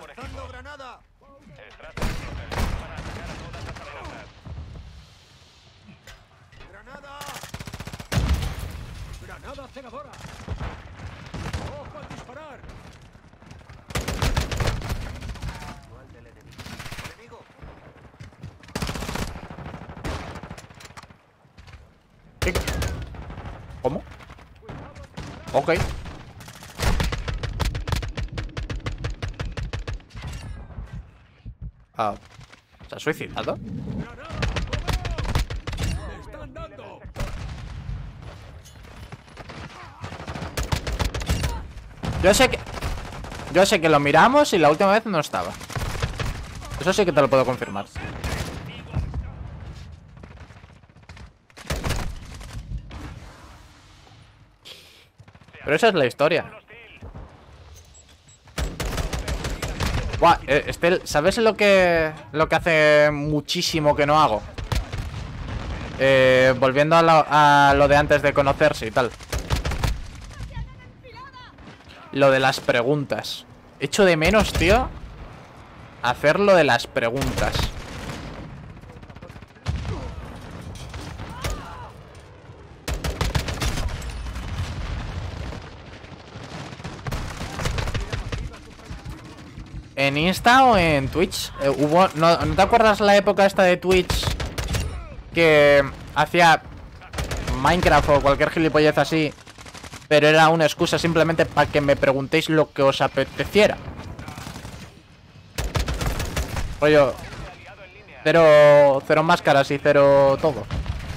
por equipo. granada! Estratos protegidos para atacar a todas las amenazas. ¡Granada! ¡Granada cegadora! ¡Ojo al disparar! ¡Enemigo! ¿Qué? ¿Cómo? Ok. Ah, ¿se ha suicidado? ¡Granada! ¡Me están dando! Yo sé que lo miramos y la última vez no estaba. Eso sí que te lo puedo confirmar. Pero esa es la historia. Buah, Estel, ¿sabes lo que hace muchísimo que no hago? Volviendo a lo de antes de conocerse y tal. Lo de las preguntas. Echo de menos, tío, hacer lo de las preguntas. ¿En Insta o en Twitch? ¿No te acuerdas la época esta de Twitch que hacía Minecraft o cualquier gilipollez así, pero era una excusa simplemente para que me preguntéis lo que os apeteciera? Rollo, cero máscaras y cero todo.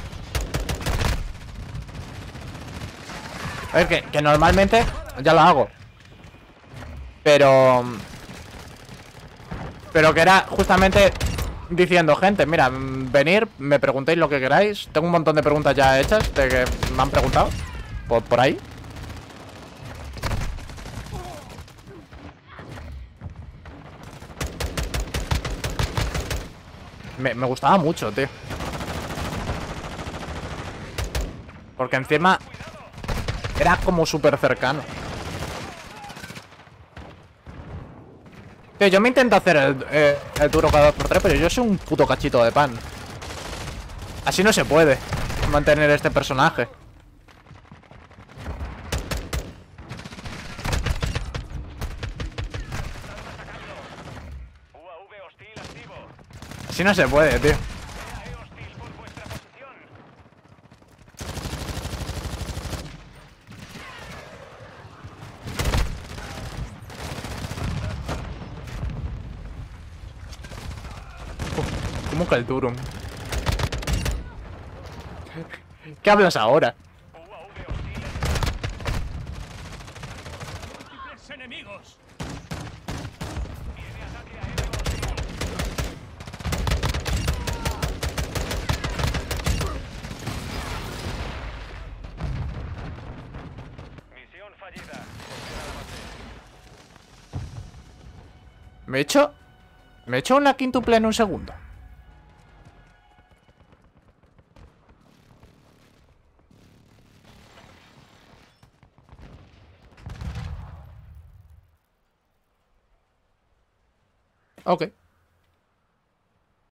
A ver, que normalmente ya lo hago, pero que era justamente diciendo, gente, mira, venir, me preguntéis lo que queráis. Tengo un montón de preguntas ya hechas de que me han preguntado por ahí. Me gustaba mucho, tío. Porque encima era como súper cercano. Tío, yo me intento hacer el duro cada 2x3, pero yo soy un puto cachito de pan. Así no se puede mantener este personaje. UAV hostil activo. Así no se puede, tío. EAE hostil por vuestra posición. ¿Cómo que el Durum? ¿Qué hablas ahora? UAV hostil. ¡Múltiples enemigos! Viene ataque aéreo hostil. Misión fallida. Me he hecho una quíntuple en un segundo. Ok.